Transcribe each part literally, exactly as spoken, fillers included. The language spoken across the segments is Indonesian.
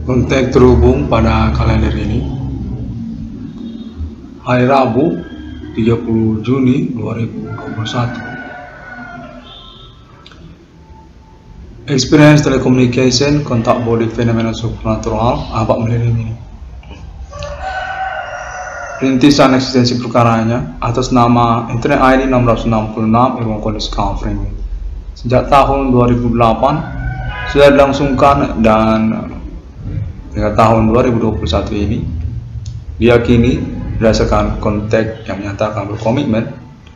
Kontak terhubung pada kalender ini hari Rabu tiga puluh Juni dua ribu dua puluh satu. Experience telecommunication kontak body fenomena supernatural apa milenium ini. Rintisan eksistensi perkaranya atas nama Internet I D enam enam enam Irwan College Covering. Sejak tahun dua ribu delapan sudah dilangsungkan dan hingga tahun dua ribu dua puluh satu ini diyakini berdasarkan konteks yang menyatakan berkomitmen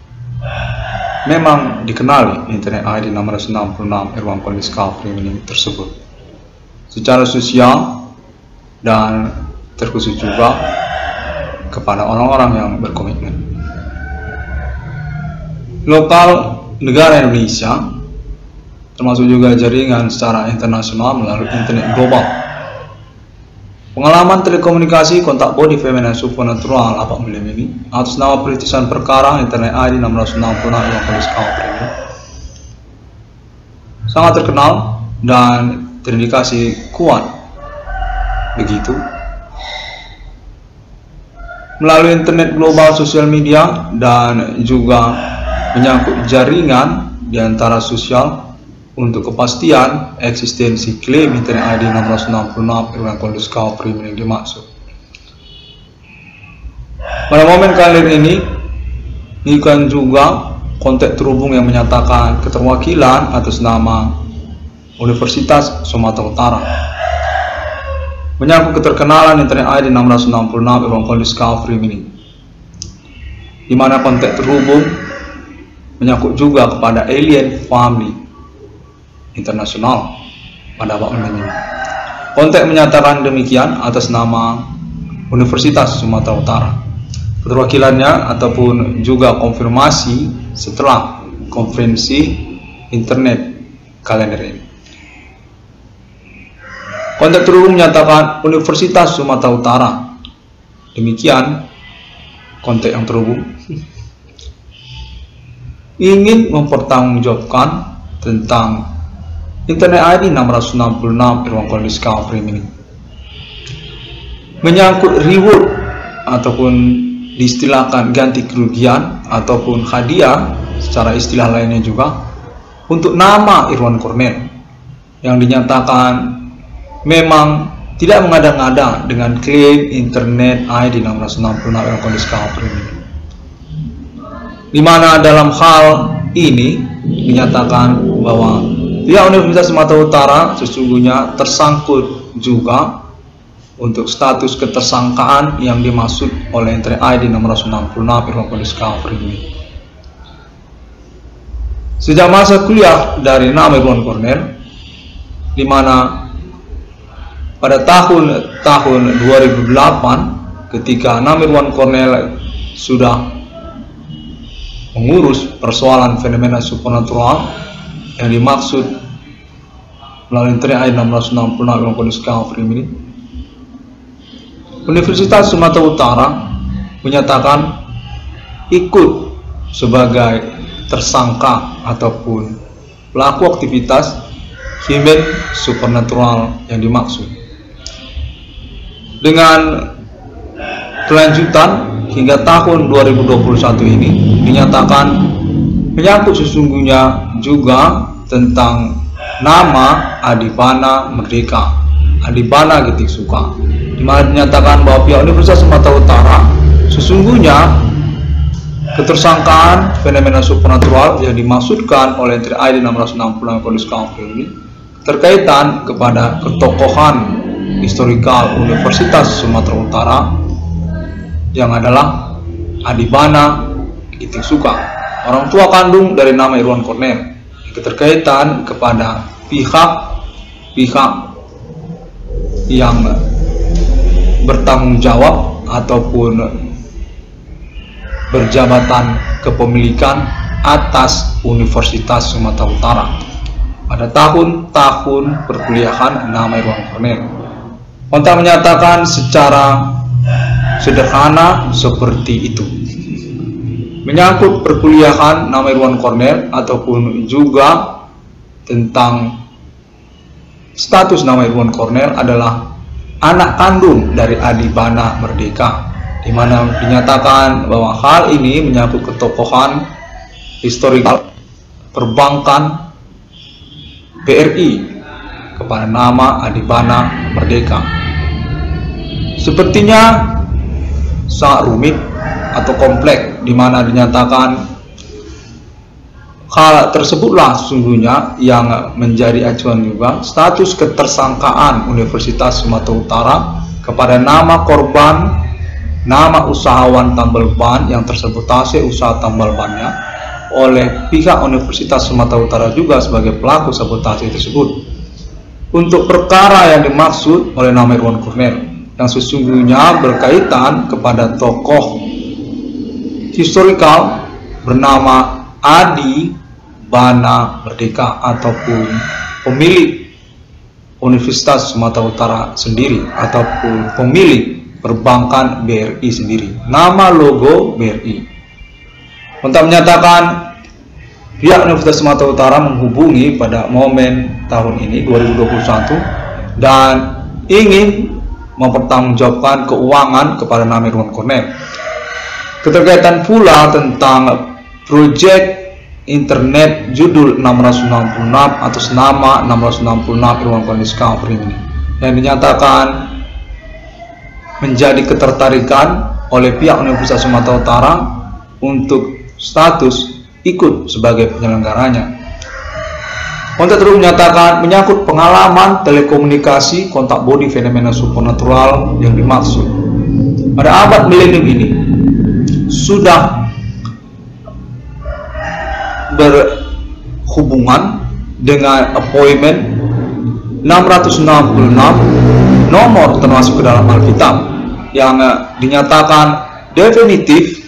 memang dikenali Internet I D enam enam enam Irwan College Covering tersebut secara sosial dan terkhusus juga kepada orang-orang yang berkomitmen lokal negara Indonesia, termasuk juga jaringan secara internasional melalui internet global. Pengalaman telekomunikasi kontak body fenomena supernatural apa milenium ini atas nama perintisan perkara Internet I D enam enam enam Irwan College Covering sangat terkenal dan terindikasi kuat begitu melalui internet global, sosial media, dan juga menyangkut jaringan di antara sosial untuk kepastian eksistensi klaim Internet I D enam enam enam Irwan College Covering yang dimaksud. Pada momen kali ini, bukan juga kontak terhubung yang menyatakan keterwakilan atas nama Universitas Sumatera Utara. Menyangkut keterkenalan Internet I D enam enam enam Irwan College Covering ini, di mana kontak terhubung menyangkut juga kepada alien family internasional pada bab ini. Kontak menyatakan demikian atas nama Universitas Sumatera Utara. Keterwakilannya ataupun juga konfirmasi setelah konferensi internet kalender ini. Kontak terhubung menyatakan Universitas Sumatera Utara. Demikian kontak yang terhubung ingin mempertanggungjawabkan tentang Internet I D enam enam enam Irwan College Covering ini menyangkut reward ataupun diistilahkan ganti kerugian ataupun hadiah secara istilah lainnya juga untuk nama Irwan Cornell yang dinyatakan memang tidak mengada-ngada dengan klaim Internet I D enam enam enam Irwan College Covering ini, di mana dalam hal ini dinyatakan bahwa pihak Universitas Sumatera Utara sesungguhnya tersangkut juga untuk status ketersangkaan yang dimaksud oleh Internet I D enam enam enam Irwan College Covering ini. Sejak masa kuliah dari nama Irwan Cornell, di mana pada tahun tahun dua ribu delapan ketika nama Irwan Cornell sudah mengurus persoalan fenomena supernatural yang dimaksud melalui Internet I D enam enam enam Irwan College Covering ini, Universitas Sumatera Utara menyatakan ikut sebagai tersangka ataupun pelaku aktivitas fenomena supernatural yang dimaksud. Dengan kelanjutan hingga tahun dua ribu dua puluh satu ini dinyatakan menyangkut sesungguhnya juga tentang nama Adibana Merdeka, Adibana Getik Suka, di mana dinyatakan bahwa pihak Universitas Sumatera Utara sesungguhnya ketersangkaan fenomena supernatural yang dimaksudkan oleh Internet I D enam enam enam College Covering ini terkaitan kepada ketokohan historikal Universitas Sumatera Utara yang adalah Adibana Getik Suka, orang tua kandung dari nama Irwan Cornell, keterkaitan kepada pihak-pihak yang bertanggung jawab ataupun berjabatan kepemilikan atas Universitas Sumatera Utara pada tahun-tahun perkuliahan nama Irwan Cornell. Kontak menyatakan secara sederhana seperti itu. Menyangkut perkuliahan nama Irwan Cornell ataupun juga tentang status nama Irwan Cornell adalah anak kandung dari Adibana Merdeka, di mana dinyatakan bahwa hal ini menyangkut ketokohan historikal perbankan B R I kepada nama Adibana Merdeka. Sepertinya sangat rumit atau kompleks, di mana dinyatakan hal tersebutlah sesungguhnya yang menjadi acuan juga status ketersangkaan Universitas Sumatera Utara kepada nama korban, nama usahawan tambal ban yang tersabotase usaha tambal bannya oleh pihak Universitas Sumatera Utara juga sebagai pelaku sabotase tersebut. Untuk perkara yang dimaksud oleh nama Irwan Cornel yang sesungguhnya berkaitan kepada tokoh historikal bernama Adibana Merdeka ataupun pemilik Universitas Sumatera Utara sendiri ataupun pemilik perbankan B R I sendiri, nama logo B R I. Untuk menyatakan pihak Universitas Sumatera Utara menghubungi pada momen tahun ini dua ribu dua puluh satu dan ingin mempertanggungjawabkan keuangan kepada nama Irwan Cornel. Keterkaitan pula tentang proyek internet judul enam ratus enam puluh enam atas nama enam ratus enam puluh enam Irwan Cornel Discovery ini, yang dinyatakan menjadi ketertarikan oleh pihak Universitas Sumatera Utara untuk status ikut sebagai penyelenggaranya. Kontak terus menyatakan menyangkut pengalaman telekomunikasi kontak body fenomena supernatural yang dimaksud. Pada abad milenium ini sudah berhubungan dengan appointment enam ratus enam puluh enam nomor termasuk ke dalam Alkitab yang dinyatakan definitif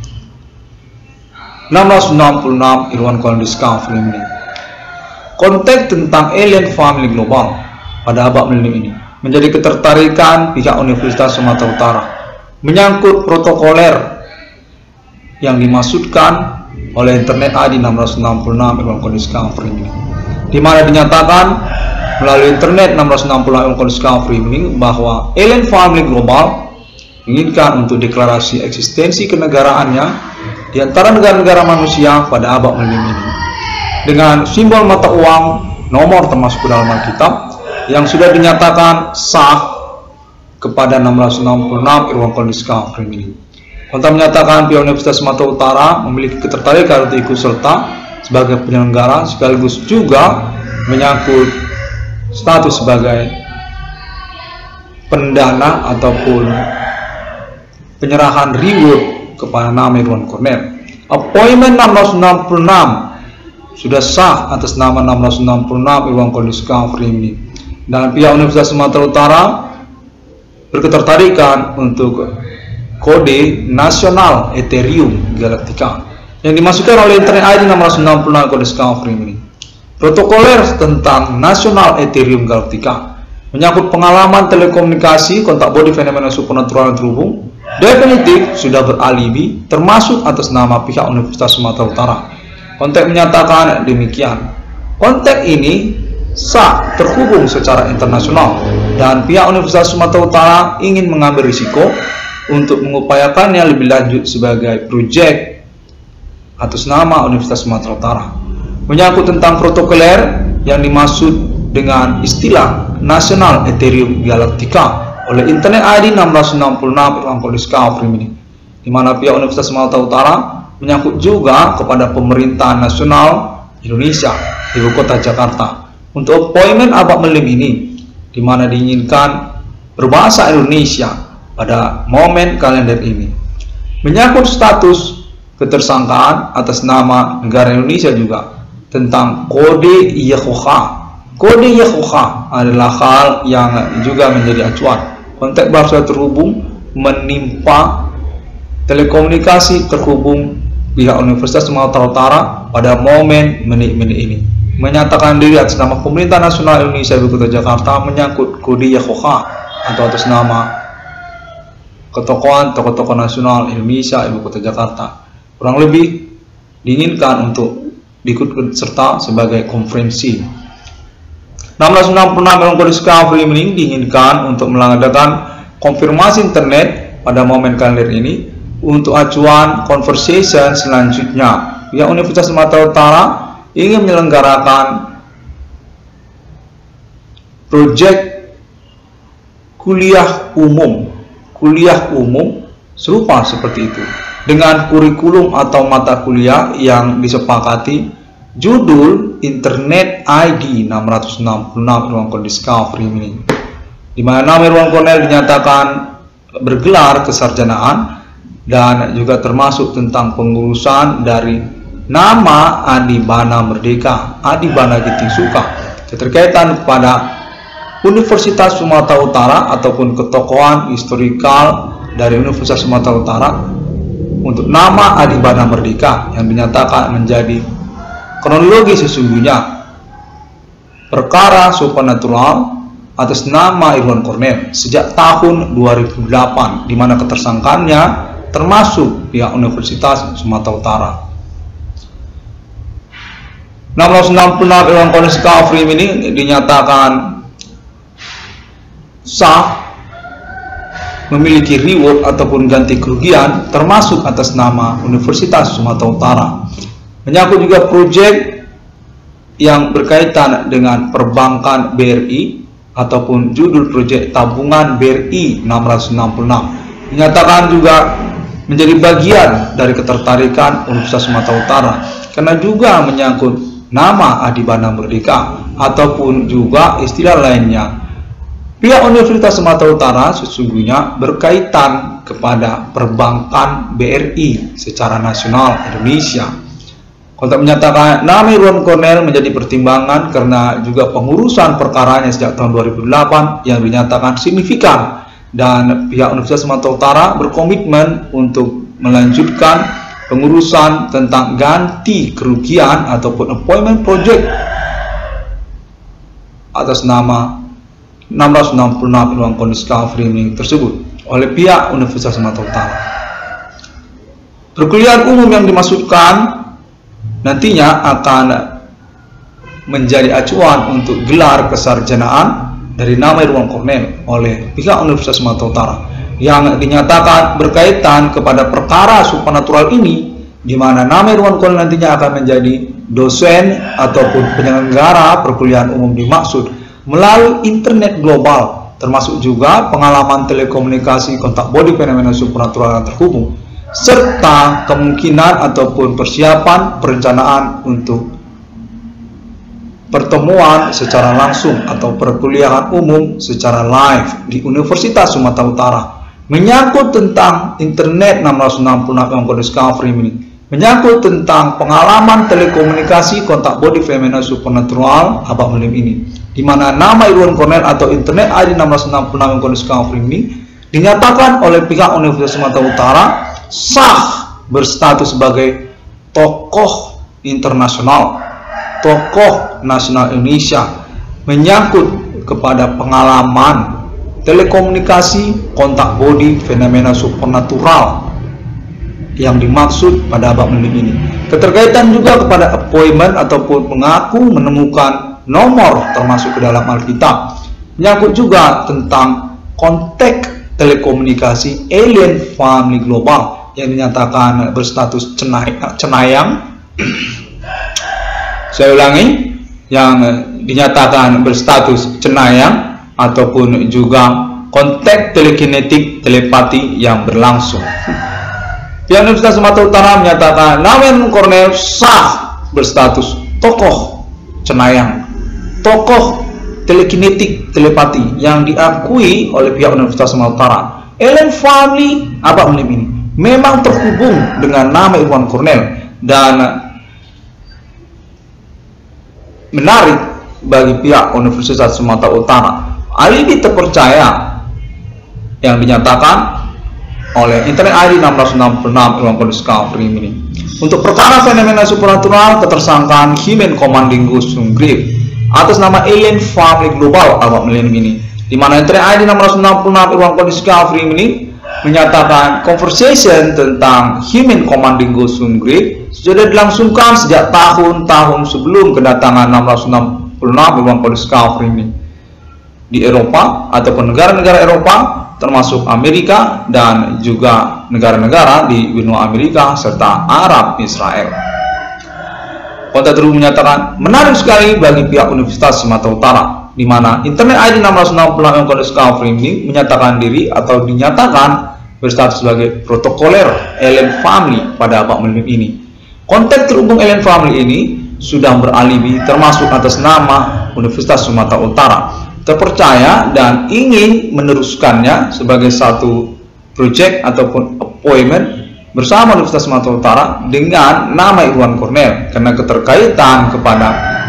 enam ratus enam puluh enam Irwan Cornel Discovery ini. Konteks tentang alien family global pada abad milenium ini menjadi ketertarikan pihak Universitas Sumatera Utara menyangkut protokoler yang dimaksudkan oleh internet I D enam ratus enam puluh enam Irwan Cornel Discovery ini, di mana dinyatakan melalui internet enam ratus enam puluh enam Irwan Cornel Discovery ini bahwa alien family global menginginkan untuk deklarasi eksistensi kenegaraannya di antara negara-negara manusia pada abad milenium ini dengan simbol mata uang nomor termasuk dalam Alkitab yang sudah dinyatakan sah kepada enam ratus enam puluh enam Irwan Cornel Discovery ini. Kontak menyatakan pihak Universitas Sumatera Utara memiliki ketertarikan untuk ikut serta sebagai penyelenggara sekaligus juga menyangkut status sebagai pendana ataupun penyerahan reward kepada nama Irwan Cornel. Appointment enam ratus enam puluh enam sudah sah atas nama enam ratus enam puluh enam Irwan Cornel Discovery ini, dan pihak Universitas Sumatera Utara berketertarikan untuk kode nasional Ethereum Galactica yang dimasukkan oleh internet I D enam ratus enam puluh enam Cornel Discovery ini. Protokoler tentang nasional Ethereum Galactica menyangkut pengalaman telekomunikasi kontak body fenomena supernatural yang terhubung definitif sudah beralibi termasuk atas nama pihak Universitas Sumatera Utara. Konteks menyatakan demikian. Konteks ini sah terhubung secara internasional dan pihak Universitas Sumatera Utara ingin mengambil risiko untuk mengupayakannya lebih lanjut sebagai proyek atas nama Universitas Sumatera Utara. Menyangkut tentang protokoler yang dimaksud dengan istilah nasional Ethereum Galactica oleh internet I D enam ratus enam puluh enam Irwan Cornel Discovery ini, di mana pihak Universitas Sumatera Utara menyangkut juga kepada pemerintahan nasional Indonesia di ibu kota Jakarta untuk appointment abad milenium ini, di mana diinginkan berbahasa Indonesia pada momen kalender ini. Menyangkut status ketersangkaan atas nama negara Indonesia juga tentang kode Yehovah. Kode Yehovah adalah hal yang juga menjadi acuan. Konteks bahasa terhubung menimpa telekomunikasi terhubung pihak Universitas Sumatera Utara pada momen menit-menit ini, menyatakan diri atas nama Pemerintah Nasional Indonesia Ibu Kota Jakarta menyangkut kode Yehovah atau atas nama ketokohan tokoh-tokoh nasional Indonesia Ibu Kota Jakarta. Kurang lebih diinginkan untuk ikut serta sebagai konferensi. enam ratus enam puluh enam Irwan Cornell Discovery ini diinginkan untuk mengadakan konfirmasi internet pada momen kalender ini untuk acuan conversation selanjutnya. Pihak Universitas Sumatera Utara ingin menyelenggarakan proyek kuliah umum, kuliah umum serupa seperti itu dengan kurikulum atau mata kuliah yang disepakati, judul Internet I D enam ratus enam puluh enam Irwan Cornell Discovery ini, di mana nama Irwan Cornell dinyatakan bergelar kesarjanaan dan juga termasuk tentang pengurusan dari nama Adibana Merdeka, Adibana Giting Suka, keterkaitan kepada Universitas Sumatera Utara ataupun ketokohan historikal dari Universitas Sumatera Utara untuk nama Adibana Merdeka yang dinyatakan menjadi kronologi sesungguhnya perkara supernatural atas nama Irwan Cornell sejak tahun dua ribu delapan, di mana ketersangkaannya termasuk pihak Universitas Sumatera Utara. enam ratus enam puluh enam Irwan Cornell Discovery ini dinyatakan sah, memiliki reward ataupun ganti kerugian termasuk atas nama Universitas Sumatera Utara. Menyangkut juga proyek yang berkaitan dengan perbankan B R I ataupun judul proyek tabungan B R I enam ratus enam puluh enam dinyatakan juga menjadi bagian dari ketertarikan Universitas Sumatera Utara karena juga menyangkut nama Adibana Merdeka ataupun juga istilah lainnya. Pihak Universitas Sumatera Utara sesungguhnya berkaitan kepada perbankan B R I secara nasional Indonesia. Kontak menyatakan nama Irwan Cornell menjadi pertimbangan karena juga pengurusan perkaranya sejak tahun dua ribu delapan yang dinyatakan signifikan, dan pihak Universitas Sumatera Utara berkomitmen untuk melanjutkan pengurusan tentang ganti kerugian ataupun appointment project atas nama enam ratus enam puluh enam Irwan Cornell Discovery tersebut oleh pihak Universitas Sumatera Utara. Perkuliahan umum yang dimaksudkan nantinya akan menjadi acuan untuk gelar kesarjanaan dari nama Irwan Cornell oleh pihak Universitas Sumatera Utara yang dinyatakan berkaitan kepada perkara supernatural ini, di mana nama Irwan Cornell nantinya akan menjadi dosen ataupun penyelenggara perkuliahan umum dimaksud melalui internet global, termasuk juga pengalaman telekomunikasi kontak body fenomena supernatural yang terhubung, serta kemungkinan ataupun persiapan perencanaan untuk pertemuan secara langsung atau perkuliahan umum secara live di Universitas Sumatera Utara menyangkut tentang internet enam ratus enam puluh enam Irwan Cornell Discovery ini, menyangkut tentang pengalaman telekomunikasi kontak body fenomena supernatural abak melim ini, di mana nama Irwan Cornell atau internet I D enam ratus enam puluh enam Irwan Cornell Discovery ini dinyatakan oleh pihak Universitas Sumatera Utara sah berstatus sebagai tokoh internasional, tokoh nasional Indonesia, menyangkut kepada pengalaman telekomunikasi kontak body fenomena supernatural yang dimaksud pada abad melim ini. Keterkaitan juga kepada appointment ataupun mengaku menemukan nomor termasuk ke dalam Alkitab, menyangkut juga tentang kontak telekomunikasi alien family global yang dinyatakan berstatus cenayang. Saya ulangi, yang dinyatakan berstatus cenayang ataupun juga kontak telekinetik telepati yang berlangsung. Pihak Universitas Sumatera Utara menyatakan nama Irwan Cornell sah berstatus tokoh cenayang, tokoh telekinetik telepati yang diakui oleh pihak Universitas Sumatera Utara. Alien family apa melim ini memang terhubung dengan nama Irwan Cornell, dan menarik bagi pihak Universitas Sumatera Utara, alibi terpercaya yang dinyatakan oleh internet I D enam ratus enam puluh enam Irwan Cornell Discovery ini untuk perkara fenomena supernatural ketersangkaan Human Commanding Ghost Grip atas nama Alien Family Global abad melim ini, di mana internet I D enam ratus enam puluh enam Irwan Cornell Discovery ini menyatakan conversation tentang Human Commanding Ghost Grip sudah dilangsungkan sejak tahun-tahun sebelum kedatangan enam ratus enam puluh enam Irwan Kode Discovery ini di Eropa ataupun negara-negara Eropa, termasuk Amerika dan juga negara-negara di benua Amerika serta Arab Israel. Kontak terhubung menyatakan menarik sekali bagi pihak Universitas Sumatera Utara, di mana Internet I D enam ratus enam puluh enam Irwan Kode Discovery ini menyatakan diri atau dinyatakan berstatus sebagai protokoler Alien Family pada abad milenium ini. Kontak terhubung Alien Family ini sudah beralibi termasuk atas nama Universitas Sumatera Utara, terpercaya dan ingin meneruskannya sebagai satu project ataupun appointment bersama Universitas Sumatera Utara dengan nama Irwan Cornell karena keterkaitan kepada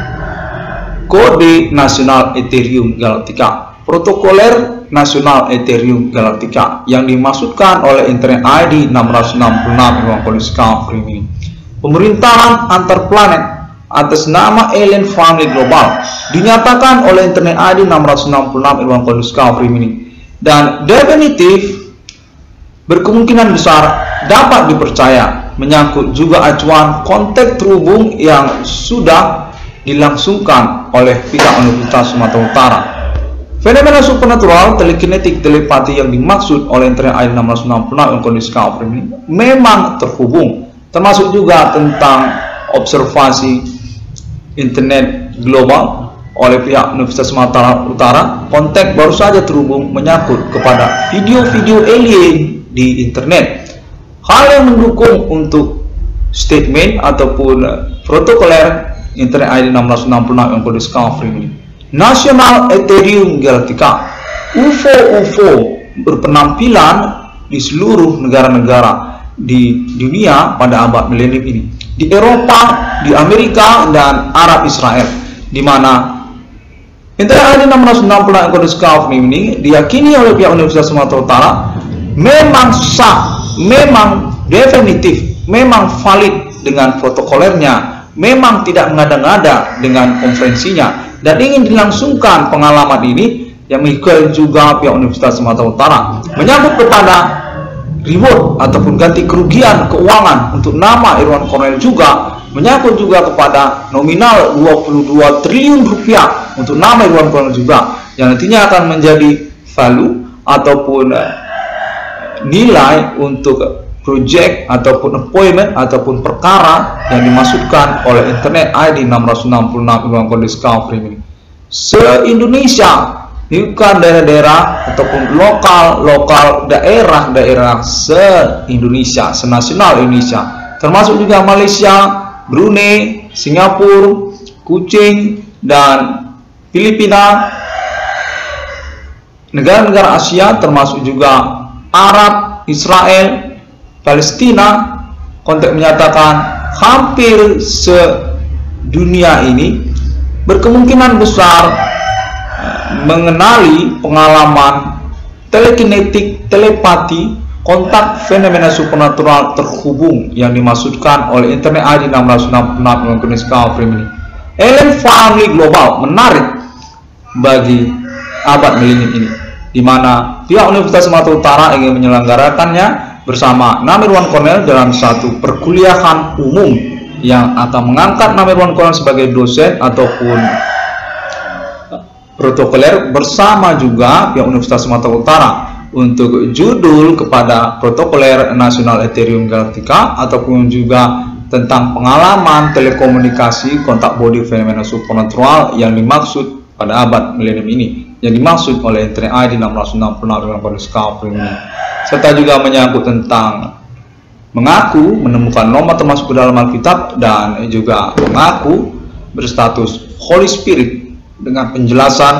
kode nasional Ethereum Galactica, protokoler nasional Ethereum Galactica yang dimaksudkan oleh Internet I D enam ratus enam puluh enam Irwan Kode Discovery ini. Pemerintahan antar planet atas nama Alien Family Global dinyatakan oleh Internet I D enam ratus enam puluh enam Irwan Kode Discovery ini, dan definitif berkemungkinan besar dapat dipercaya menyangkut juga acuan kontak terhubung yang sudah dilangsungkan oleh pihak Universitas Sumatera Utara. Fenomena supernatural telekinetik telepati yang dimaksud oleh Internet I D enam ratus enam puluh enam Irwan Kode Discovery ini memang terhubung, termasuk juga tentang observasi internet global oleh pihak Universitas Sumatera Utara. Kontak baru saja terhubung menyangkut kepada video-video alien di internet, hal yang mendukung untuk statement ataupun protokoler Internet I D enam ratus enam puluh enam Irwan Kode Discovery ini. Nasional Ethereum Galactica, U F O-U F O berpenampilan di seluruh negara-negara di dunia pada abad milenium ini, di Eropa, di Amerika dan Arab Israel, di mana Internet I D enam ratus enam puluh enam Irwan Kode Discovery ini diyakini oleh pihak Universitas Sumatera Utara memang sah, memang definitif, memang valid dengan protokolernya, memang tidak mengada-ngada dengan konferensinya, dan ingin dilangsungkan pengalaman ini yang mengikuti juga pihak Universitas Sumatera Utara menyangkut kepada reward ataupun ganti kerugian keuangan untuk nama Irwan Cornell, juga menyangkut juga kepada nominal dua puluh dua triliun rupiah untuk nama Irwan Cornell juga, yang nantinya akan menjadi value ataupun nilai untuk project ataupun appointment ataupun perkara yang dimaksudkan oleh Internet I D enam ratus enam puluh enam Irwan Kode Discovery ini. Se-Indonesia, bukan daerah-daerah ataupun lokal-lokal daerah-daerah se-Indonesia, senasional Indonesia, termasuk juga Malaysia, Brunei, Singapura, Kuching, dan Filipina, negara-negara Asia, termasuk juga Arab, Israel, Palestina. Kontak menyatakan hampir sedunia ini berkemungkinan besar mengenali pengalaman telekinetik, telepati, kontak fenomena supernatural terhubung yang dimaksudkan oleh Internet I D enam ratus enam puluh enam Irwan Kode Discovery ini. Alien Family Global menarik bagi abad milenium ini, di mana pihak Universitas Sumatera Utara ingin menyelenggarakannya bersama nama Irwan Cornell dalam satu perkuliahan umum yang akan mengangkat nama Irwan Cornell sebagai dosen ataupun protokoler bersama juga pihak Universitas Sumatera Utara untuk judul kepada protokoler nasional Ethereum Galactica ataupun juga tentang pengalaman telekomunikasi kontak body fenomena supernatural yang dimaksud pada abad milenium ini, yang dimaksud oleh Internet I D enam ratus enam puluh enam Irwan Kode Discovery ini, serta juga menyangkut tentang mengaku menemukan nomor termasuk ke dalam Alkitab dan juga mengaku berstatus Holy Spirit dengan penjelasan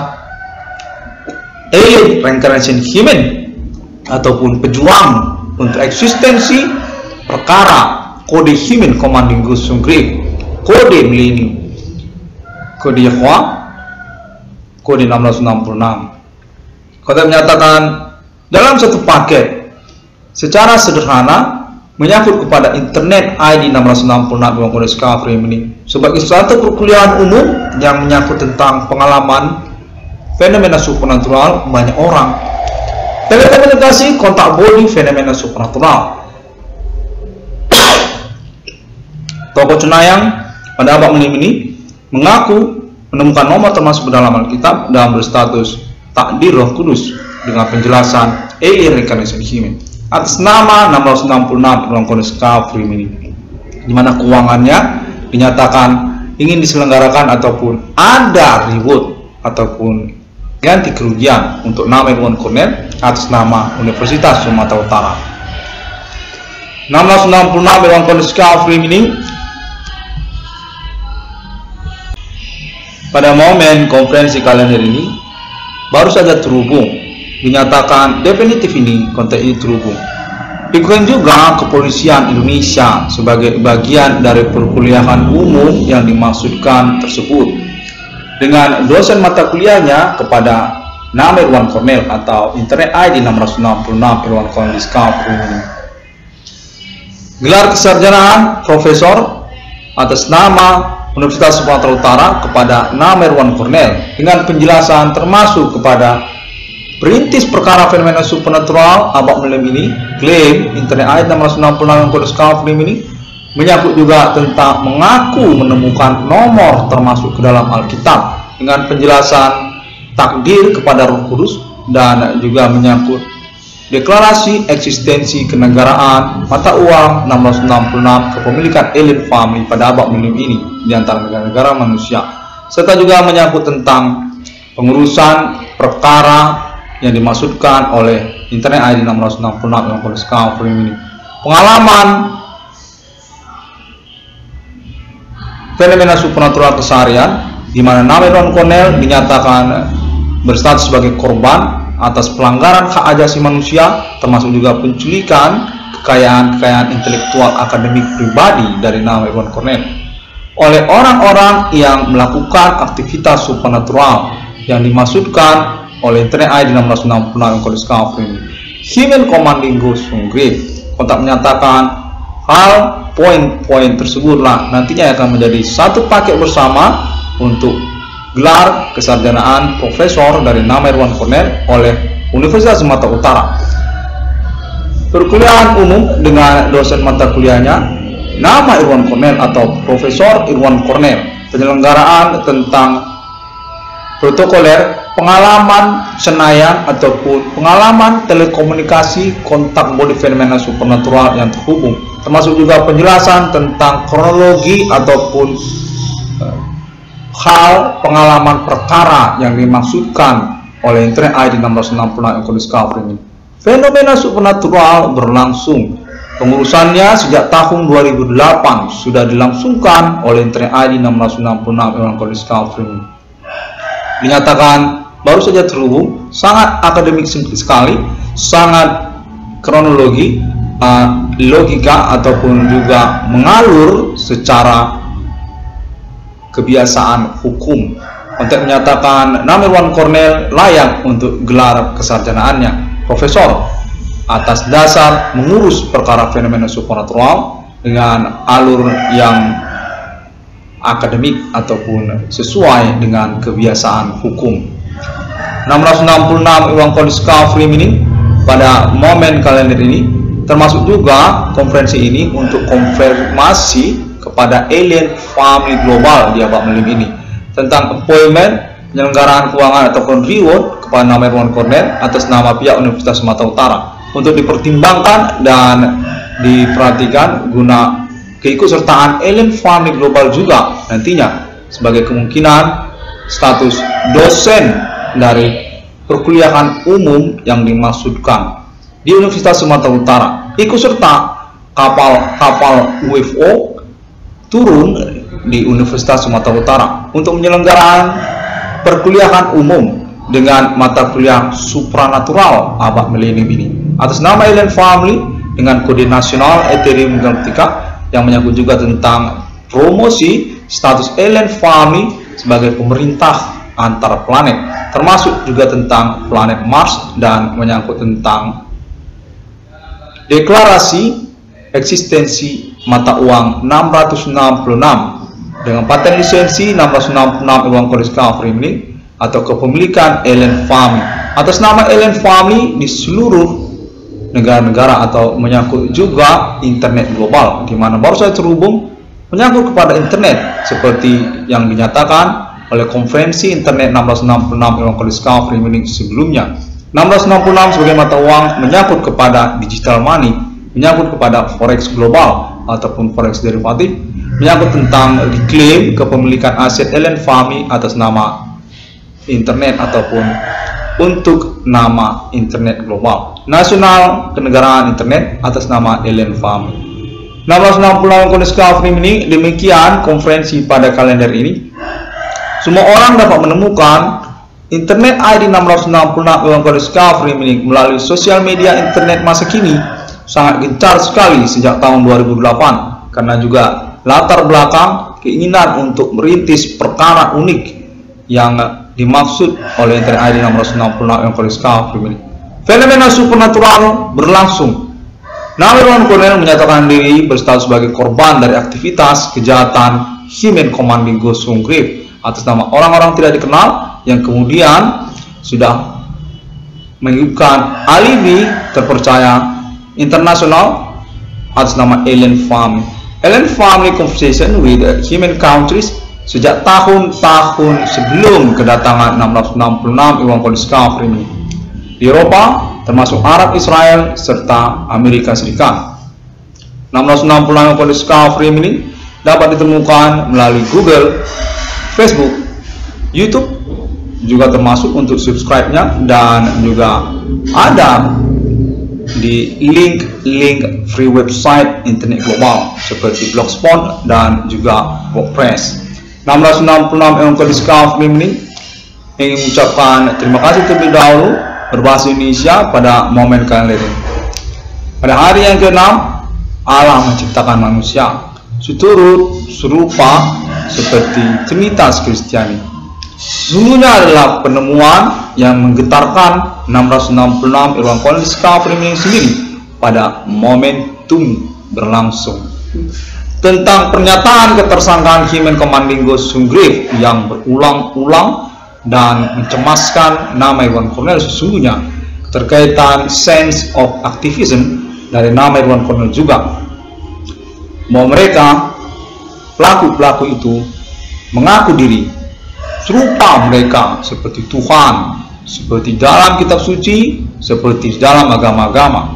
alien reincarnation human ataupun pejuang untuk eksistensi perkara kode human commanding God's grave, kode milenium, kode Yahwa, kode enam ratus enam puluh enam. Kode menyatakan dalam satu paket secara sederhana menyangkut kepada Internet I D enam ratus enam puluh enam Irwan Kode Discovery ini sebagai suatu perkuliahan umum yang menyangkut tentang pengalaman fenomena supernatural banyak orang, telekomunikasi kontak body fenomena supernatural. Tokoh cenayang pada abad milenium ini mengaku menemukan nomor termasuk dalam Alkitab dan berstatus takdir Roh Kudus dengan penjelasan alien reincarnation human atas nama enam ratus enam puluh enam Irwan Cornelius Calvary ini, di mana keuangannya dinyatakan ingin diselenggarakan ataupun ada reward ataupun ganti kerugian untuk nama Irwan Cornell atas nama Universitas Sumatera Utara. enam ratus enam puluh enam Irwan Cornelius Calvary ini pada momen konferensi kalender ini baru saja terhubung, dinyatakan definitif ini konten ini terhubung. Diketahui juga kepolisian Indonesia sebagai bagian dari perkuliahan umum yang dimaksudkan tersebut dengan dosen mata kuliahnya kepada nama Irwan Cornell atau Internet I D enam ratus enam puluh enam Irwan Cornelius Calvary. Gelar kesarjanaan Profesor atas nama Universitas Sumatera Utara kepada nama Irwan Cornell dengan penjelasan termasuk kepada perintis perkara fenomena supernatural abad milenium ini. Klaim Internet I D enam ratus enam puluh enam Irwan Cornelius Calvary ini menyangkut juga tentang mengaku menemukan nomor termasuk ke dalam Alkitab dengan penjelasan takdir kepada Roh Kudus dan juga menyangkut deklarasi eksistensi kenegaraan mata uang enam ratus enam puluh enam kepemilikan alien family pada abad milenium ini di antara negara-negara manusia, serta juga menyangkut tentang pengurusan perkara yang dimaksudkan oleh Internet I D enam ratus enam puluh enam Irwan Cornelius Calvary ini. Pengalaman fenomena supernatural keseharian di mana nama Irwan Cornell dinyatakan berstatus sebagai korban atas pelanggaran hak asasi manusia, termasuk juga penculikan kekayaan-kekayaan intelektual akademik pribadi dari nama Irwan Cornell oleh orang-orang yang melakukan aktivitas supernatural yang dimaksudkan oleh Internet I D enam ratus enam puluh enam Irwan Cornelius Calvary. Human Commanding Ghost from Grave kontak menyatakan hal poin-poin tersebutlah nantinya akan menjadi satu paket bersama untuk gelar kesarjanaan profesor dari nama Irwan Cornell oleh Universitas Sumatera Utara. Perkuliahan umum dengan dosen mata kuliahnya nama Irwan Cornell atau Profesor Irwan Cornell, penyelenggaraan tentang protokoler, pengalaman senayan ataupun pengalaman telekomunikasi kontak body fenomena supernatural yang terhubung, termasuk juga penjelasan tentang kronologi ataupun hal pengalaman perkara yang dimaksudkan oleh Internet I D enam ratus enam puluh enam Irwan Cornelius Calvary ini. Fenomena supernatural berlangsung. Pengurusannya sejak tahun dua ribu delapan sudah dilangsungkan oleh Internet I D enam ratus enam puluh enam Irwan Cornelius Calvary ini. Dinyatakan baru saja terhubung, sangat akademik sekali, sangat kronologi, uh, logika ataupun juga mengalur secara kebiasaan hukum untuk menyatakan nama Irwan Cornell layak untuk gelar kesarjanaannya profesor atas dasar mengurus perkara fenomena supernatural dengan alur yang akademik ataupun sesuai dengan kebiasaan hukum. enam ratus enam puluh enam Irwan Cornelius Calvary ini pada momen kalender ini termasuk juga konferensi ini untuk konfirmasi kepada alien family global di abad milenium ini tentang appointment penyelenggaraan keuangan ataupun reward kepada nama Irwan Cornell atas nama pihak Universitas Sumatera Utara untuk dipertimbangkan dan diperhatikan guna keikutsertaan alien family global juga nantinya sebagai kemungkinan status dosen dari perkuliahan umum yang dimaksudkan di Universitas Sumatera Utara, ikut serta kapal-kapal U F O turun di Universitas Sumatera Utara untuk menyelenggaraan perkuliahan umum dengan mata kuliah supranatural abad milenium ini atas nama Alien Family dengan kode nasional Ethereum Galactica yang menyangkut juga tentang promosi status Alien Family sebagai pemerintah antar planet, termasuk juga tentang planet Mars dan menyangkut tentang deklarasi eksistensi mata uang enam ratus enam puluh enam dengan paten lisensi enam ratus enam puluh enam Irwan Cornelius Calvary ini atau kepemilikan Alien Family atas nama Alien Family di seluruh negara-negara atau menyangkut juga internet global, di mana baru saja terhubung menyangkut kepada internet seperti yang dinyatakan oleh Konferensi Internet enam belas enam puluh enam Iwan Discovery Meaning sebelumnya. enam belas enam puluh enam sebagai mata uang menyangkut kepada digital money, menyangkut kepada forex global ataupun forex derivatif, menyangkut tentang diklaim kepemilikan aset Ellen Fahmy atas nama internet ataupun untuk nama internet global, nasional kenegaraan internet atas nama Ellen Fahmy. enam belas enam puluh enam Discovery Meaning. Demikian konferensi pada kalender ini. Semua orang dapat menemukan internet I D enam belas enam puluh enam Iwan Discovery Meaning melalui sosial media internet masa kini sangat gencar sekali sejak tahun dua ribu delapan, karena juga latar belakang keinginan untuk merintis perkara unik yang dimaksud oleh internet I D enam belas enam puluh enam Iwan Discovery Meaning. Fenomena supernatural berlangsung. Nama Iwan Cornell menyatakan diri berstatus sebagai korban dari aktivitas kejahatan Human Commanding Ghost Grave atas nama orang-orang tidak dikenal yang kemudian sudah menunjukkan alibi terpercaya internasional atas nama Ellen Fahmy. Ellen Fahmy conversation with human countries sejak tahun-tahun sebelum kedatangan enam belas enam puluh enam Iwan Discovery Meaning di Eropa, termasuk Arab, Israel, serta Amerika Serikat. enam belas enam puluh enam Iwan Discovery Meaning dapat ditemukan melalui Google, Facebook, YouTube, juga termasuk untuk subscribe-nya, dan juga ada di link-link free website internet global seperti Blogspot dan juga WordPress. enam belas enam puluh enam Iwan Discovery Meaning ingin mengucapkan terima kasih terlebih dahulu berbahasa Indonesia pada momen kalender ini. Pada hari yang keenam, Allah menciptakan manusia seturut serupa seperti Trinitas Kristiani. Sesungguhnya adalah penemuan yang menggetarkan enam belas enam puluh enam Iwan Discovery Meaning sendiri pada momentum berlangsung tentang pernyataan ketersangkaan Human Commanding Ghost Grave yang berulang-ulang dan mencemaskan nama Iwan Cornell. Sesungguhnya keterkaitan sense of activism dari nama Iwan Cornell juga, bahwa mereka pelaku-pelaku itu mengaku diri serupa mereka seperti Tuhan, seperti dalam kitab suci, seperti dalam agama-agama.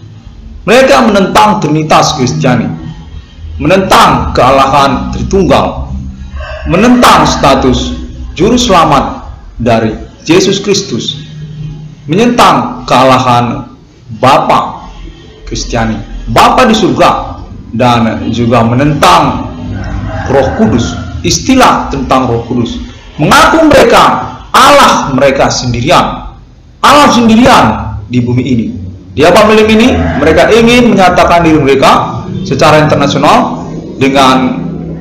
Mereka menentang Trinitas Kristiani, menentang kealahan Tritunggal, menentang status juru selamat dari Yesus Kristus, menentang kealahan Bapa Kristiani, Bapa di surga, dan juga menentang Roh Kudus, istilah tentang Roh Kudus. Mengaku mereka Allah mereka sendirian, Allah sendirian di bumi ini. Di abad milim ini mereka ingin menyatakan diri mereka secara internasional dengan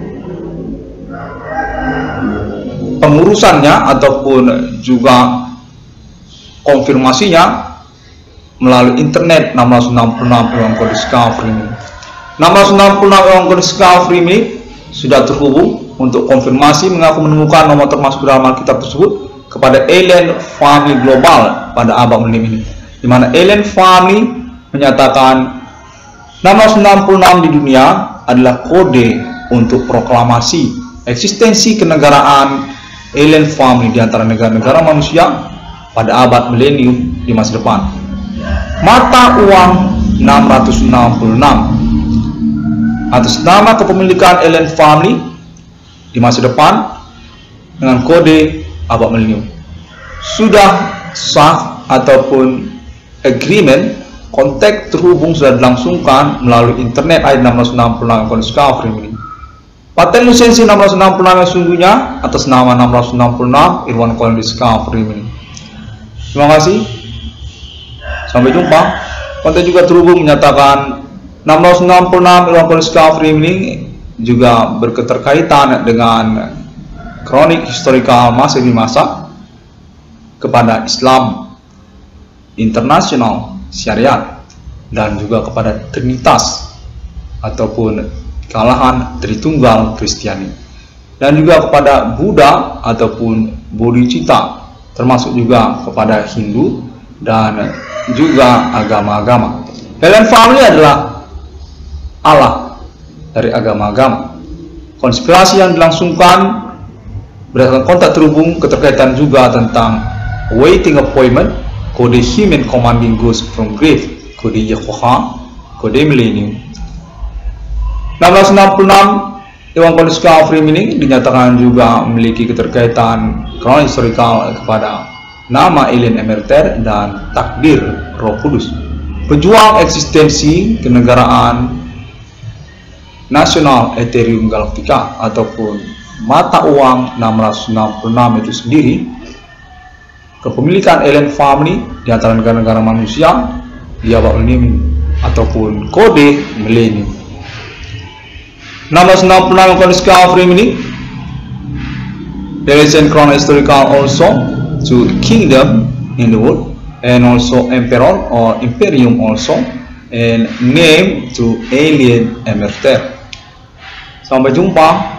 pengurusannya ataupun juga konfirmasinya melalui internet enam belas enam puluh enam Iwan Discovery Meaning. enam belas enam puluh enam Iwan Discovery Meaning sudah terhubung untuk konfirmasi mengaku menemukan nomor termasuk dalam Alkitab tersebut kepada Ellen Fahmy Global pada abad milim ini, di mana Ellen Fahmy menyatakan enam belas enam puluh enam di dunia adalah kode untuk proklamasi eksistensi kenegaraan Ellen Fahmy di antara negara-negara manusia pada abad milenium di masa depan. Mata uang enam ratus enam puluh enam atas nama kepemilikan Ellen Fahmy di masa depan dengan kode abad milenium sudah sah ataupun agreement kontak terhubung sudah dilangsungkan melalui internet I D enam belas enam puluh enam Discovery Meaning. Paten lisensi enam belas enam puluh enam yang sungguhnya atas nama enam belas enam puluh enam Iwan Discovery Meaning. Terima kasih, sampai jumpa. Kontak juga terhubung menyatakan enam belas enam puluh enam Iwan Discovery Meaning juga berketerkaitan dengan kronik historikal masa demi masa kepada Islam internasional syariat dan juga kepada Trinitas ataupun kealahan Tritunggal Kristiani, dan juga kepada Buddha ataupun Bodhicitta, termasuk juga kepada Hindu dan juga agama-agama. Ellen Fahmy adalah Allah dari agama-agama. Konspirasi yang dilangsungkan Berdasarkan kontak terhubung, keterkaitan juga tentang waiting appointment, kode Human Commanding Ghost from Grave, kode Yehovah, kode Millennium. enam belas enam puluh enam, Iwan Koniska Frame ini dinyatakan juga memiliki keterkaitan kronohistorikal kepada nama alien emerter dan takdir Roh Kudus, pejuang eksistensi kenegaraan nasional Ethereum Galactica ataupun mata uang enam ratus enam puluh enam itu sendiri, kepemilikan alien family di antara negara-negara manusia di abad milenium ataupun kode milenium. enam belas enam puluh enam Koniska Frame ini there is a chronohistorical also to kingdom in the world and also emperor or imperium also and name to alien emerter. Sampai jumpa